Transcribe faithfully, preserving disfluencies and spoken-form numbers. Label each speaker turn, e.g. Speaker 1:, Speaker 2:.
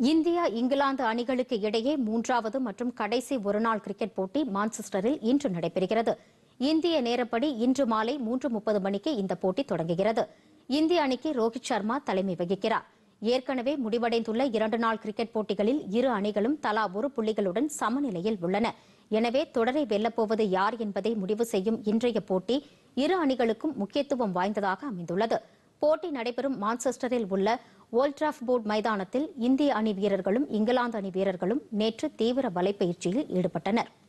Speaker 1: India England அணிகளுக்கு இடையே மூன்றாவது மற்றும் கடைசி ஒருநாள் கிரிக்கெட் போட்டி மான்செஸ்டரில் இன்று நடைபெறுகிறது. இந்திய நேரப்படி இன்று மாலை மூன்று முப்பது மணிக்கு இந்த போட்டி தொடங்குகிறது. இந்திய அணிக்கு ரோஹித் சர்மா தலைமை வகிக்கிறார். ஏற்கனவே முடிவடைந்துள்ள இரண்டு நாள் கிரிக்கெட் போட்டிகளில் இரு அணிகளும் தலா ஒரு புள்ளிகளுடன் சமநிலையில் உள்ளன. எனவே தொடரை வெல்லப்போவது யார் என்பதை முடிவு செய்யும் இன்றைய போட்டி இரு அணிகளுக்கும் முக்கியத்துவம் வாய்ந்ததாக அமைந்துள்ளது. போட்டி நடைபெறும் மான்செஸ்டரில் உள்ள ஓல்ட் டிராஃபோர்ட் மைதானத்தில் இந்திய அணி வீரர்களும் இங்கிலாந்து அணி வீரர்களும் நேற்று தீவிர வலைப்பயிற்சியில் ஈடுபட்டனர்.